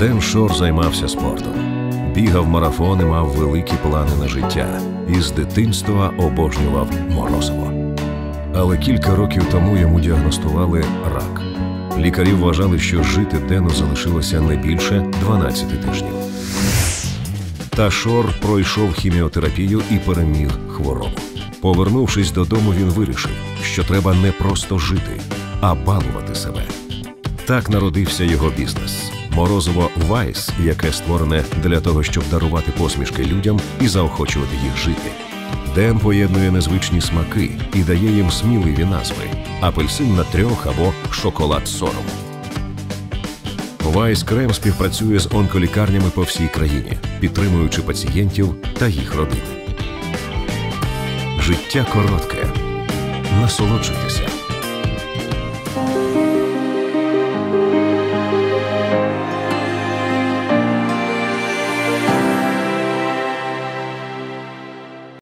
Ден Шор займався спортом. Бігав марафони, мав великі плани на життя. І з дитинства обожнював морозиво. Але кілька років тому йому діагностували рак. Лікарі вважали, що жити Дену залишилося не більше 12 тижнів. Та Шор пройшов хіміотерапію і переміг хворобу. Повернувшись додому, він вирішив, що треба не просто жити, а балувати себе. Так народився його бізнес – морозиво «Вайс», яке створене для того, щоб дарувати посмішки людям і заохочувати їх жити. Ден поєднує незвичні смаки і дає їм сміливі назви – апельсин на трьох або шоколад сорому. «Вайс Крем» співпрацює з онколікарнями по всій країні, підтримуючи пацієнтів та їх родини. Життя коротке. Насолоджуйтеся.